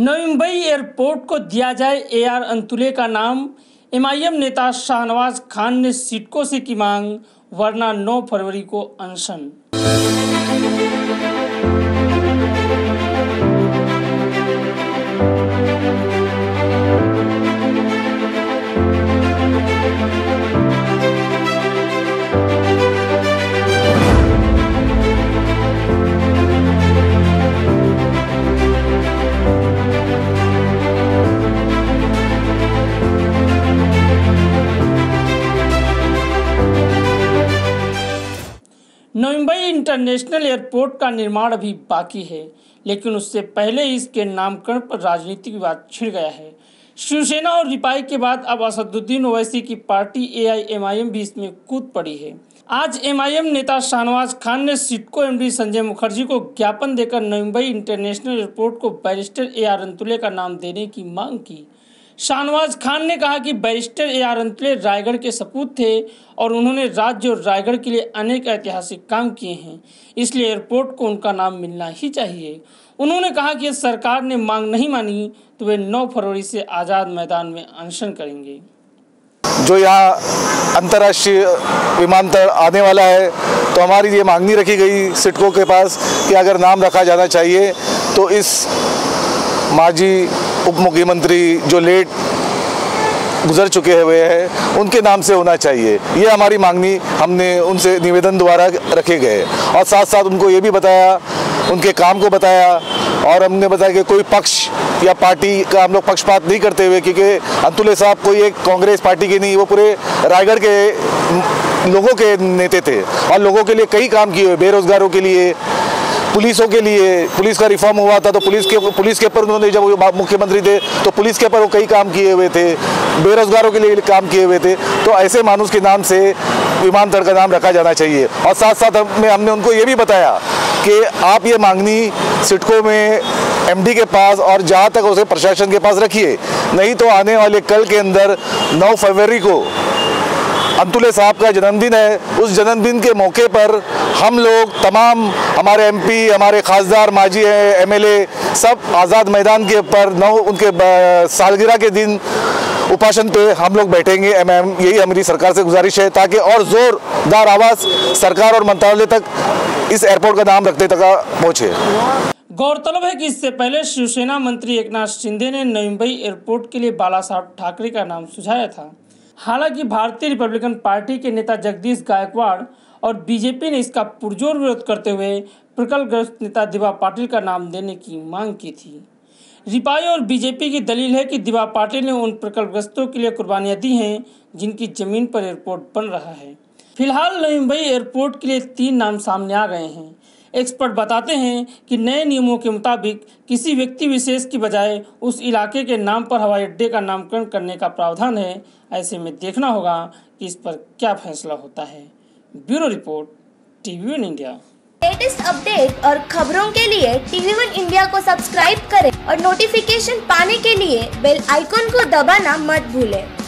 Navi Mumbai airport को दिया जाए AR अंतुले का नाम। MIM नेता शाहनवाज खान ने सिडको से की मांग, वरना 9 फरवरी को अनशन। नवी मुंबई इंटरनेशनल एयरपोर्ट का निर्माण अभी बाकी है, लेकिन उससे पहले इसके नामकरण पर राजनीतिक विवाद छिड़ गया है। शिवसेना और रिपाई के बाद अब असदुद्दीन ओवैसी की पार्टी AIMIM भी इसमें कूद पड़ी है। आज MIM नेता शाहनवाज खान ने सिडको MD संजय मुखर्जी को ज्ञापन देकर नवी मुंबई इंटरनेशनल एयरपोर्ट को बैरिस्टर AR अंतुले का नाम देने की मांग की। शाहनवाज खान ने कहा कि बैरिस्टर AR अंतुले रायगढ़ के सपूत थे और उन्होंने राज्य और रायगढ़ के लिए अनेक ऐतिहासिक काम किए हैं, इसलिए एयरपोर्ट को उनका नाम मिलना ही चाहिए। उन्होंने कहा कि सरकार ने मांग नहीं मानी तो वे 9 फरवरी से आज़ाद मैदान में अनशन करेंगे। जो यहाँ अंतर्राष्ट्रीय विमानतल आने वाला है, तो हमारी ये मांगनी रखी गई सिडको के पास कि अगर नाम रखा जाना चाहिए तो इस माजी उप मुख्यमंत्री जो लेट गुजर चुके हुए हैं उनके नाम से होना चाहिए। ये हमारी मांगनी हमने उनसे निवेदन द्वारा रखे गए और साथ साथ उनको ये भी बताया, उनके काम को बताया और हमने बताया कि कोई पक्ष या पार्टी का हम लोग पक्षपात नहीं करते हुए, क्योंकि अंतुले साहब कोई एक कांग्रेस पार्टी के नहीं, वो पूरे रायगढ़ के लोगों के नेता थे और लोगों के लिए कई काम किए हुए, बेरोजगारों के लिए, पुलिसों के लिए। पुलिस का रिफॉर्म हुआ था तो पुलिस के ऊपर उन्होंने, जब वो मुख्यमंत्री थे तो पुलिस के ऊपर वो कई काम किए हुए थे, बेरोजगारों के लिए काम किए हुए थे। तो ऐसे मानुष के नाम से विमानतल का नाम रखा जाना चाहिए। और साथ साथ हमने उनको ये भी बताया कि आप ये मांगनी सिडको में MD के पास और जहाँ तक उसे प्रशासन के पास रखिए, नहीं तो आने वाले कल के अंदर 9 फरवरी को अंतुले साहब का जन्मदिन है। उस जन्मदिन के मौके पर हम लोग तमाम हमारे MP, हमारे खासदार, माजी MLA सब आज़ाद मैदान के ऊपर उनके सालगिरह के दिन उपासन पे हम लोग बैठेंगे। यही हमारी सरकार से गुजारिश है, ताकि और जोरदार आवाज़ सरकार और मंत्रालय तक इस एयरपोर्ट का नाम रखते तक पहुँचे। गौरतलब है कि इससे पहले शिवसेना मंत्री एकनाथ शिंदे ने नवी मुंबई एयरपोर्ट के लिए बालासाहेब ठाकरे का नाम सुझाया था। हालांकि भारतीय रिपब्लिकन पार्टी के नेता जगदीश गायकवाड़ और BJP ने इसका पुरजोर विरोध करते हुए प्रकल्पग्रस्त नेता दिवा पाटिल का नाम देने की मांग की थी। रिपाई और BJP की दलील है कि दिवा पाटिल ने उन प्रकल्पग्रस्तों के लिए कुर्बानियां दी हैं जिनकी जमीन पर एयरपोर्ट बन रहा है। फिलहाल नवी मुंबई एयरपोर्ट के लिए 3 नाम सामने आ गए हैं। एक्सपर्ट बताते हैं कि नए नियमों के मुताबिक किसी व्यक्ति विशेष की बजाय उस इलाके के नाम पर हवाई अड्डे का नामकरण करने का प्रावधान है। ऐसे में देखना होगा कि इस पर क्या फैसला होता है। Bureau report, TV1 India. Latest update और खबरों के लिए TV1 इंडिया को सब्सक्राइब करें और नोटिफिकेशन पाने के लिए बेल आइकॉन को दबाना मत भूलें।